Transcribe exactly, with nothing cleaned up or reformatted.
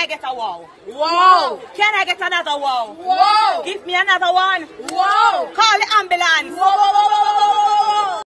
get a wow? Wow. Can I get another wow? Wow. Give me another one. Wow. Call the ambulance.